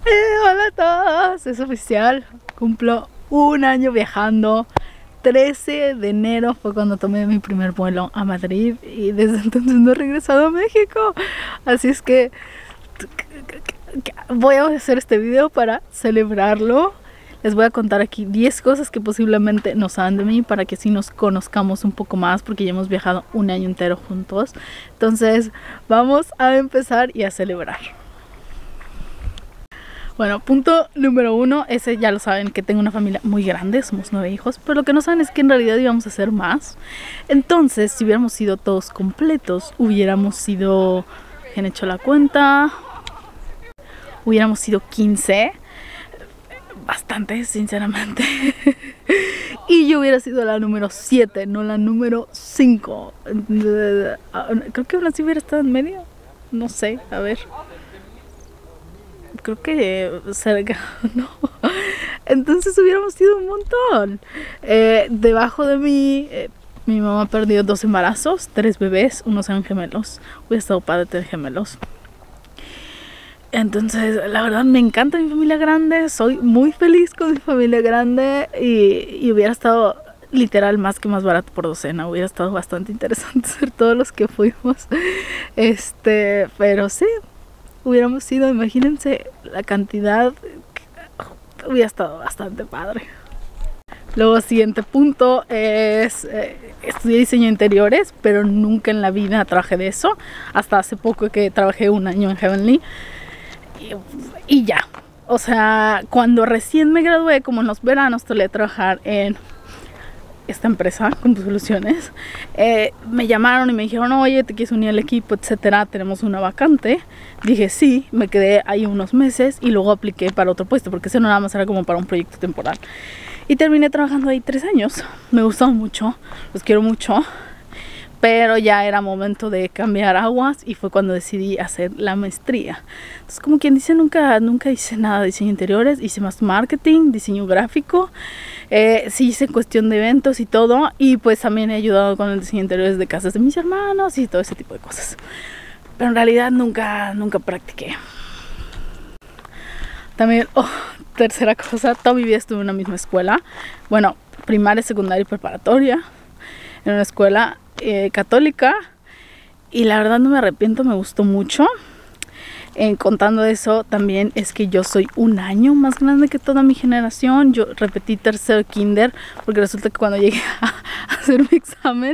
Hola a todos, es oficial, cumplo un año viajando. 13 de enero fue cuando tomé mi primer vuelo a Madrid y desde entonces no he regresado a México. Así es que voy a hacer este video para celebrarlo. Les voy a contar aquí 10 cosas que posiblemente no saben de mí para que así nos conozcamos un poco más, porque ya hemos viajado un año entero juntos. Entonces vamos a empezar y a celebrar. Bueno, punto número 1, ese ya lo saben, que tengo una familia muy grande, somos 9 hijos, pero lo que no saben es que en realidad íbamos a ser más. Entonces, si hubiéramos sido todos completos, hubiéramos sido, han hecho la cuenta, hubiéramos sido 15, bastante, sinceramente. Y yo hubiera sido la número 7, no la número 5. Creo que aún así hubiera estado en medio, no sé, a ver. Creo que cerca, ¿no? Entonces hubiéramos sido un montón. Debajo de mí, mi mamá perdió 2 embarazos, 3 bebés, unos eran gemelos. Hubiera estado padre tener gemelos. Entonces, la verdad me encanta mi familia grande. Soy muy feliz con mi familia grande. Y hubiera estado literal más que más barato por docena. Hubiera estado bastante interesante ser todos los que fuimos. Pero sí, hubiéramos sido, imagínense la cantidad, hubiera estado bastante padre. Luego, siguiente punto es estudié diseño de interiores, pero nunca en la vida trabajé de eso. Hasta hace poco que trabajé un año en Heavenly y ya. O sea, cuando recién me gradué, como en los veranos solía trabajar en esta empresa, Compu Soluciones, me llamaron y me dijeron, oye, te quieres unir al equipo, etcétera, tenemos una vacante. Dije sí, me quedé ahí unos meses y luego apliqué para otro puesto, porque ese no nada más era como para un proyecto temporal. Y terminé trabajando ahí 3 años. Me gustó mucho, los quiero mucho, pero ya era momento de cambiar aguas y fue cuando decidí hacer la maestría. Entonces, como quien dice, nunca hice nada de diseño de interiores, hice más marketing, diseño gráfico. Sí hice cuestión de eventos y todo, y pues también he ayudado con el diseño de interiores de casas de mis hermanos y todo ese tipo de cosas, pero en realidad nunca practiqué. También, tercera cosa, toda mi vida estuve en una misma escuela, bueno, primaria, secundaria y preparatoria, en una escuela católica, y la verdad no me arrepiento, me gustó mucho. Contando eso, también es que yo soy un año más grande que toda mi generación. Yo repetí tercer kinder, porque resulta que cuando llegué a hacer mi examen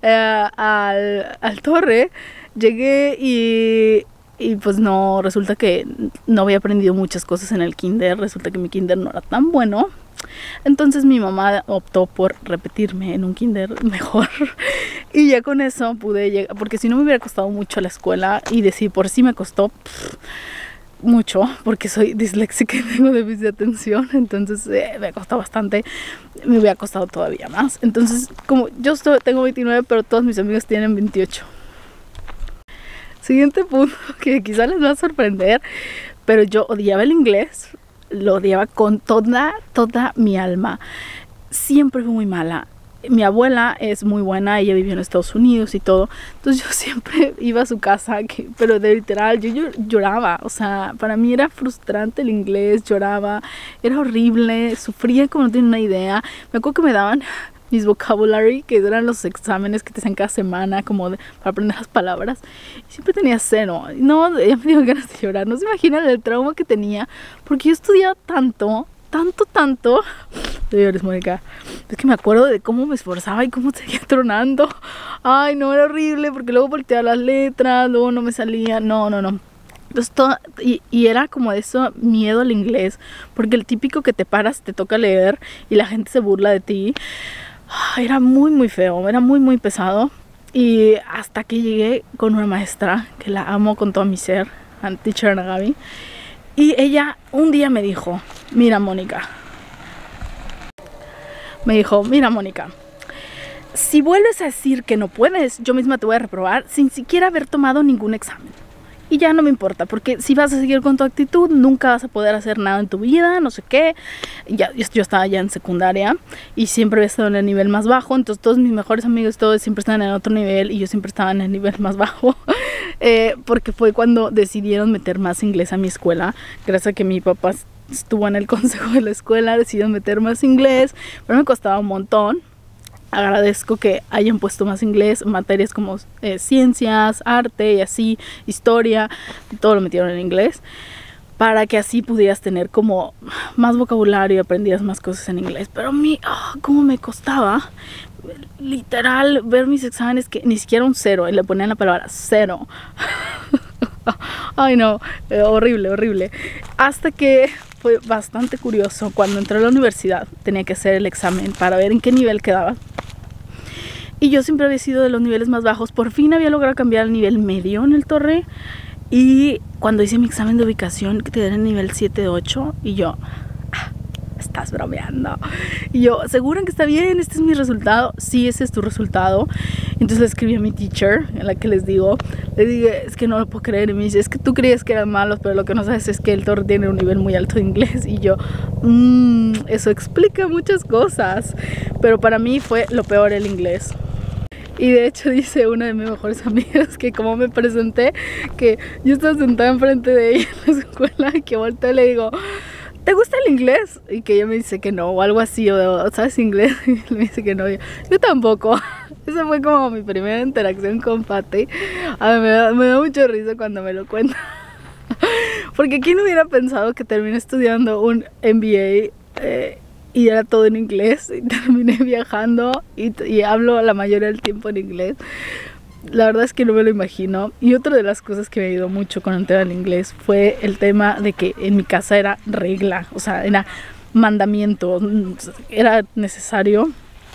al Torre, llegué y pues no, resulta que no había aprendido muchas cosas en el kinder. Resulta que mi kinder no era tan bueno. Entonces mi mamá optó por repetirme en un kinder mejor. Y ya con eso pude llegar, porque si no me hubiera costado mucho la escuela, y decir por sí me costó mucho, porque soy disléxica y tengo déficit de atención. Entonces me costó bastante, me hubiera costado todavía más. Entonces, como yo tengo 29, pero todos mis amigos tienen 28. Siguiente punto, que quizá les va a sorprender, pero yo odiaba el inglés. Lo odiaba con toda mi alma. Siempre fui muy mala. Mi abuela es muy buena, ella vivió en Estados Unidos y todo. Entonces yo siempre iba a su casa, pero de literal, yo lloraba. O sea, para mí era frustrante el inglés, lloraba, era horrible, sufría como no tienen una idea. Me acuerdo que me daban mis vocabulary, que eran los exámenes que te hacían cada semana, como para aprender las palabras, y siempre tenía 0. No, ya me dio ganas de llorar. No se imaginan el trauma que tenía, porque yo estudiaba tanto. Llores, Mónica. Es que me acuerdo de cómo me esforzaba y cómo seguía tronando. Ay, no, era horrible, porque luego volteaba las letras, luego no me salía. No. Entonces, y era como eso, miedo al inglés, porque el típico que te paras, te toca leer y la gente se burla de ti. Era muy feo, era muy pesado. Y hasta que llegué con una maestra que la amo con todo mi ser, Teacher Ana Gaby, y ella un día me dijo, mira Mónica, si vuelves a decir que no puedes, yo misma te voy a reprobar sin siquiera haber tomado ningún examen. y ya no me importa, porque si vas a seguir con tu actitud nunca vas a poder hacer nada en tu vida, no sé qué. Ya, yo estaba ya en secundaria y siempre había estado en el nivel más bajo, entonces todos mis mejores amigos todos siempre estaban en otro nivel y yo siempre estaba en el nivel más bajo. Porque fue cuando decidieron meter más inglés a mi escuela, gracias a que mi papá estuvo en el consejo de la escuela, decidieron meter más inglés, pero me costaba un montón. Agradezco que hayan puesto más inglés, materias como ciencias, arte y así, historia, todo lo metieron en inglés, para que así pudieras tener como más vocabulario y aprendieras más cosas en inglés. Pero a mí, cómo me costaba, literal, ver mis exámenes que ni siquiera un 0, y le ponían la palabra 0. Ay no, horrible, horrible. Hasta que fue bastante curioso, cuando entré a la universidad tenía que hacer el examen para ver en qué nivel quedaba. Y yo siempre había sido de los niveles más bajos. Por fin había logrado cambiar al nivel medio en el Torre. Y cuando hice mi examen de ubicación, que te dan el nivel 7 de 8, y yo, estás bromeando. Y yo, ¿seguro que está bien? ¿Este es mi resultado? Sí, ese es tu resultado. Entonces le escribí a mi teacher, en la que le digo, es que no lo puedo creer. Y me dice, es que tú creías que eran malos, pero lo que no sabes es que el Torre tiene un nivel muy alto de inglés. Y yo, eso explica muchas cosas. Pero para mí fue lo peor el inglés. Y de hecho dice una de mis mejores amigas que como me presenté, que yo estaba sentada enfrente de ella en la escuela y que volteo y le digo, ¿te gusta el inglés? Y que ella me dice que no, o algo así, o ¿sabes inglés? Y me dice que no, yo tampoco. Esa fue como mi primera interacción con Pati. Me da mucho risa cuando me lo cuenta. Porque ¿quién hubiera pensado que terminé estudiando un MBA y era todo en inglés? Y terminé viajando y hablo la mayoría del tiempo en inglés. La verdad es que no me lo imagino. Y otra de las cosas que me ayudó mucho con el tema del inglés fue el tema de que en mi casa era regla, o sea, era mandamiento, era necesario.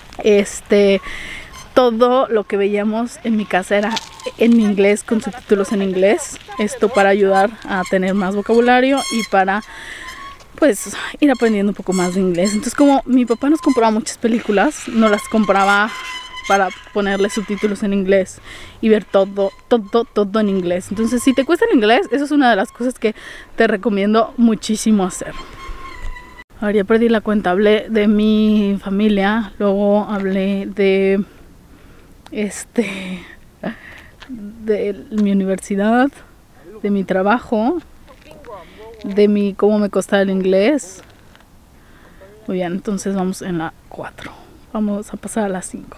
Todo lo que veíamos en mi casa era en inglés, con subtítulos en inglés. Esto para ayudar a tener más vocabulario y para pues ir aprendiendo un poco más de inglés. Entonces, como mi papá nos compraba muchas películas, nos las compraba para ponerle subtítulos en inglés y ver todo en inglés. Entonces, si te cuesta el inglés, eso es una de las cosas que te recomiendo muchísimo hacer. Ahora ya perdí la cuenta, hablé de mi familia, luego hablé de mi universidad, de mi trabajo, de cómo me costaba el inglés. Muy bien, entonces vamos en la 4. Vamos a pasar a la 5.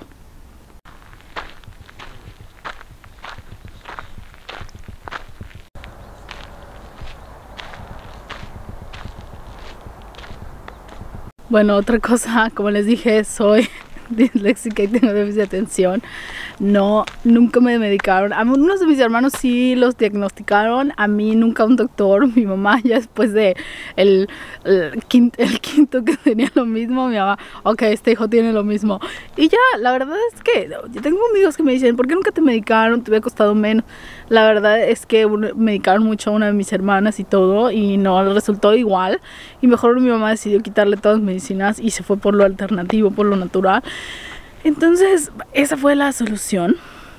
Bueno, otra cosa, como les dije, soy disléxica y tengo déficit de atención. Nunca me medicaron. A unos de mis hermanos sí los diagnosticaron, a mí nunca un doctor. Mi mamá ya después de el quinto que tenía lo mismo, mi mamá, ok, este hijo tiene lo mismo. Y ya, la verdad es que yo tengo amigos que me dicen, ¿por qué nunca te medicaron? Te hubiera costado menos. La verdad es que medicaron mucho a una de mis hermanas y todo, y no resultó igual. Y mejor mi mamá decidió quitarle todas las medicinas y se fue por lo alternativo, por lo natural. Entonces, esa fue la solución.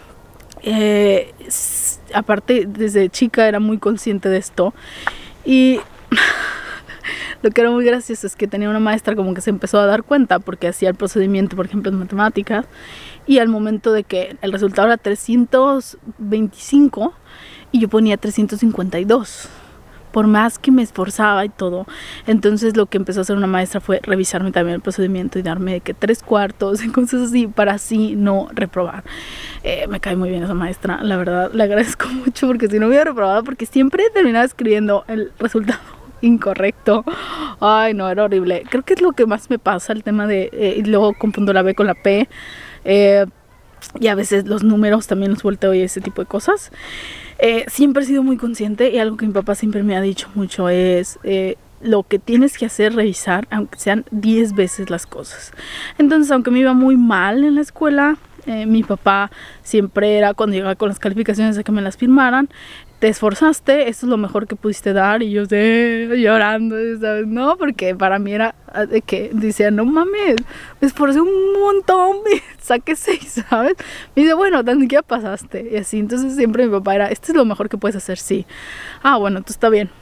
Aparte, desde chica era muy consciente de esto. Y lo que era muy gracioso es que tenía una maestra como que se empezó a dar cuenta porque hacía el procedimiento, por ejemplo, en matemáticas. Y al momento de que el resultado era 325 y yo ponía 352. Por más que me esforzaba y todo. Entonces lo que empezó a hacer una maestra fue revisarme también el procedimiento y darme de que 3/4 y cosas así para así no reprobar. Me cae muy bien esa maestra, la verdad le agradezco mucho, porque si no hubiera reprobado, porque siempre terminaba escribiendo el resultado incorrecto. Ay no, era horrible. Creo que es lo que más me pasa, el tema de y luego confundo la B con la P, y a veces los números también los volteo y ese tipo de cosas. Siempre he sido muy consciente, y algo que mi papá siempre me ha dicho mucho es lo que tienes que hacer, revisar aunque sean 10 veces las cosas. Entonces, aunque me iba muy mal en la escuela, Mi papá siempre era cuando llegaba con las calificaciones de que me las firmaran. Te esforzaste, esto es lo mejor que pudiste dar. Y yo llorando, ¿sabes? No, porque para mí era de que decía, no mames, me esforcé un montón, saqué 6, ¿sabes? Me dice, bueno, tan siquiera pasaste. Y así, entonces siempre mi papá era, esto es lo mejor que puedes hacer, sí. Ah, bueno, entonces está bien.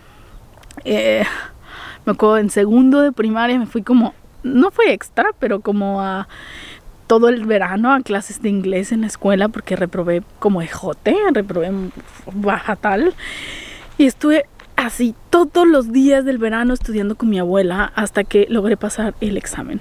Me acuerdo en segundo de primaria me fui como, no fui extra, pero como a todo el verano a clases de inglés en la escuela porque reprobé como ejote, reprobé baja tal. Y estuve así todos los días del verano estudiando con mi abuela hasta que logré pasar el examen.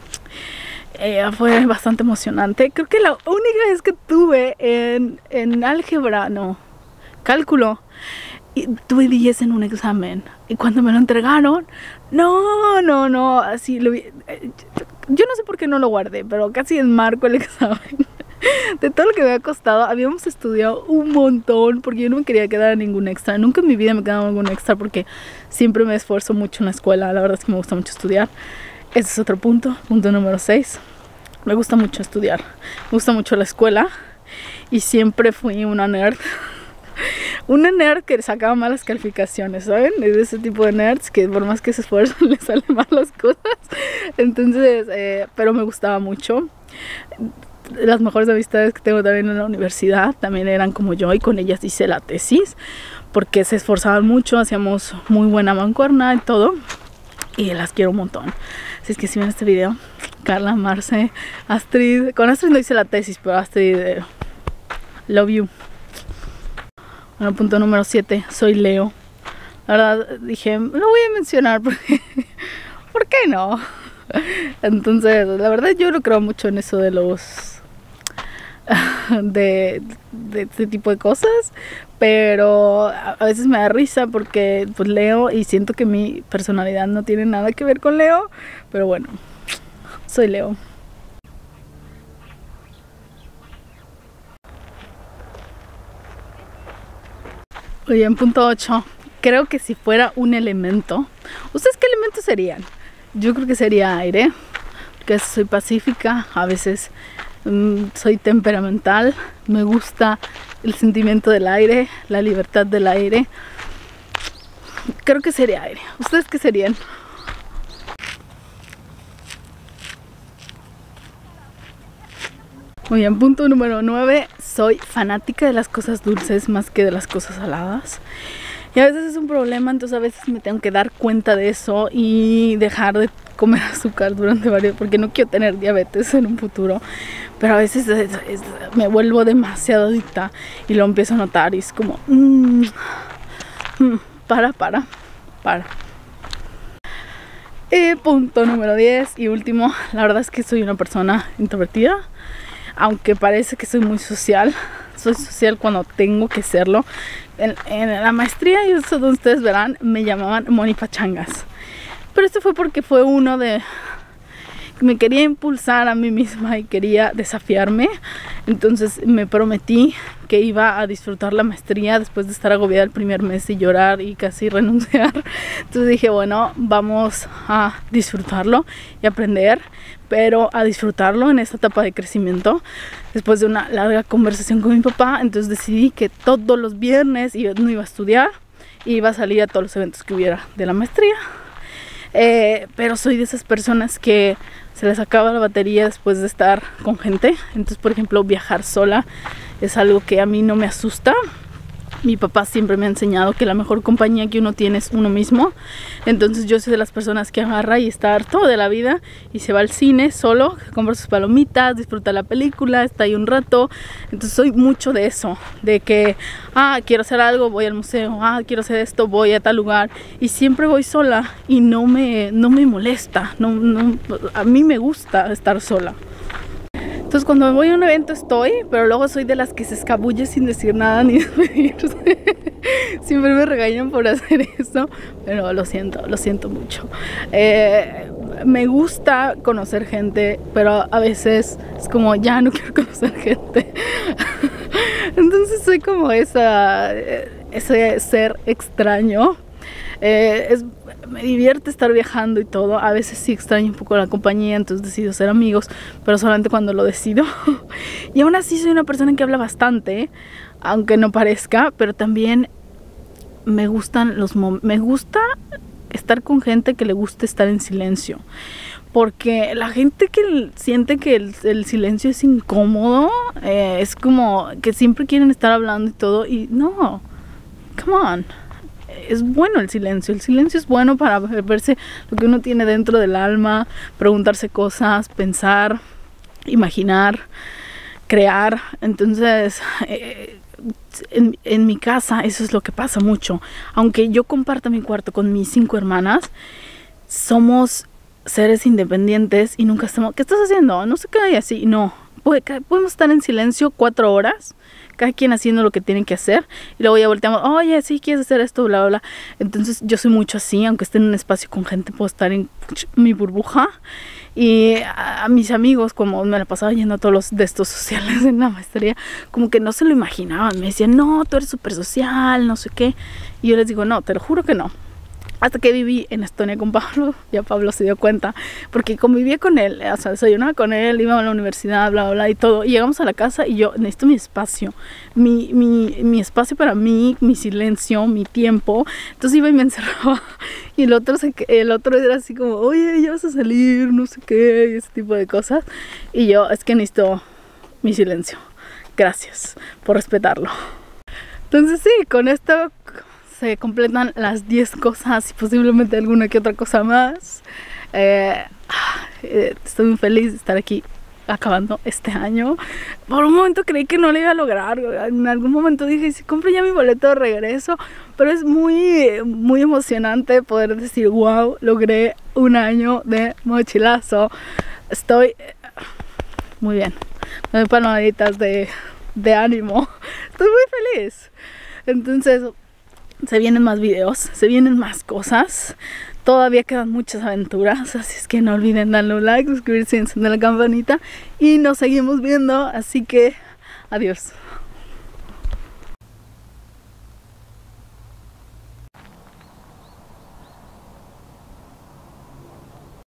Fue bastante emocionante. Creo que la única vez que tuve en álgebra, no, cálculo, y tuve 10 en un examen. Y cuando me lo entregaron, no, así lo vi. Yo no sé por qué no lo guardé, pero casi enmarco el examen. De todo lo que me había costado, habíamos estudiado un montón porque yo no me quería quedar en ningún extra. Nunca en mi vida me he quedado en ningún extra porque siempre me esfuerzo mucho en la escuela. La verdad es que me gusta mucho estudiar. Ese es otro punto, punto número 6. Me gusta mucho estudiar, me gusta mucho la escuela y siempre fui una nerd. Una nerd que sacaba malas calificaciones, ¿saben? Es de ese tipo de nerds que por más que se esfuerzan les salen mal las cosas. Entonces, pero me gustaba mucho. Las mejores amistades que tengo también en la universidad también eran como yo y con ellas hice la tesis porque se esforzaban mucho, hacíamos muy buena mancuerna y todo. Y las quiero un montón. Así es que si ven este video, Carla, Marce, Astrid. Con Astrid no hice la tesis, pero Astrid, love you. Bueno, punto número 7, soy Leo. La verdad dije, lo voy a mencionar porque, ¿por qué no? Entonces, la verdad yo no creo mucho en eso de los de este tipo de cosas, pero a veces me da risa porque pues Leo y siento que mi personalidad no tiene nada que ver con Leo, pero bueno, soy Leo. Oye, en punto 8, creo que si fuera un elemento, ¿ustedes qué elemento serían? Yo creo que sería aire, porque soy pacífica, a veces soy temperamental, me gusta el sentimiento del aire, la libertad del aire. Creo que sería aire. ¿Ustedes qué serían? Muy bien, punto número 9. Soy fanática de las cosas dulces más que de las cosas saladas. Y a veces es un problema, entonces a veces me tengo que dar cuenta de eso y dejar de comer azúcar durante varios, porque no quiero tener diabetes en un futuro. Pero a veces me vuelvo demasiado adicta y lo empiezo a notar y es como para. Punto número 10 y último, la verdad es que soy una persona introvertida, aunque parece que soy muy social. Soy social cuando tengo que serlo. En la maestría, y eso donde ustedes verán, me llamaban Moni Pachangas. Pero esto fue porque fue uno de... me quería impulsar a mí misma y quería desafiarme. Entonces me prometí que iba a disfrutar la maestría después de estar agobiada el primer mes y llorar y casi renunciar. Entonces dije, bueno, vamos a disfrutarlo y aprender, pero a disfrutarlo en esta etapa de crecimiento. Después de una larga conversación con mi papá, entonces decidí que todos los viernes yo no iba a estudiar, iba a salir a todos los eventos que hubiera de la maestría. Pero soy de esas personas que se les acaba la batería después de estar con gente. Entonces, por ejemplo, viajar sola es algo que a mí no me asusta. Mi papá siempre me ha enseñado que la mejor compañía que uno tiene es uno mismo. Entonces yo soy de las personas que agarra y está harto de la vida y se va al cine solo, compra sus palomitas, disfruta la película, está ahí un rato. Entonces soy mucho de eso, de que quiero hacer algo, voy al museo, quiero hacer esto, voy a tal lugar. Y siempre voy sola y no me molesta, a mí me gusta estar sola. Entonces cuando me voy a un evento estoy, pero luego soy de las que se escabulle sin decir nada ni despedirse. Siempre me regañan por hacer eso, pero lo siento mucho. Me gusta conocer gente, pero a veces es como ya no quiero conocer gente. Entonces soy como ese ser extraño. Me divierte estar viajando y todo. A veces sí extraño un poco la compañía, entonces decido ser amigos, pero solamente cuando lo decido. Y aún así soy una persona que habla bastante, aunque no parezca, pero también me gustan me gusta estar con gente que le guste estar en silencio. Porque la gente que siente que el silencio es incómodo, es como que siempre quieren estar hablando y todo. Y no, come on. Es bueno el silencio es bueno para verse lo que uno tiene dentro del alma, preguntarse cosas, pensar, imaginar, crear. Entonces, en mi casa eso es lo que pasa mucho. Aunque yo comparta mi cuarto con mis 5 hermanas, somos seres independientes y nunca estamos, ¿qué estás haciendo? No sé qué hay así, no. Podemos estar en silencio 4 horas, cada quien haciendo lo que tiene que hacer, y luego ya volteamos, oye, sí, quieres hacer esto, bla, bla, bla. Entonces yo soy mucho así, aunque esté en un espacio con gente, puedo estar en mi burbuja. Y a mis amigos, como me la pasaba yendo a todos los de estos sociales en la maestría, como que no se lo imaginaban, me decían, no, tú eres súper social, no sé qué. Y yo les digo, no, te lo juro que no. Hasta que viví en Estonia con Pablo, ya Pablo se dio cuenta, porque convivía con él, o sea, desayunaba con él, iba a la universidad, bla, bla, bla, y todo. Y llegamos a la casa y yo necesito mi espacio, mi espacio para mí, mi silencio, mi tiempo. Entonces iba y me encerraba. Y el otro era así como, oye, ya vas a salir, no sé qué, y ese tipo de cosas. Y yo, es que necesito mi silencio. Gracias por respetarlo. Entonces sí, con esto se completan las 10 cosas y posiblemente alguna que otra cosa más. Estoy muy feliz de estar aquí acabando este año. Por un momento creí que no lo iba a lograr. En algún momento dije, si compro ya mi boleto de regreso. Pero es muy, muy emocionante poder decir, wow, logré un año de mochilazo. Estoy muy bien. Me doy palmaditas de ánimo. Estoy muy feliz. Entonces, se vienen más videos, se vienen más cosas. Todavía quedan muchas aventuras, así es que no olviden darle un like, suscribirse y encender la campanita. Y nos seguimos viendo, así que adiós.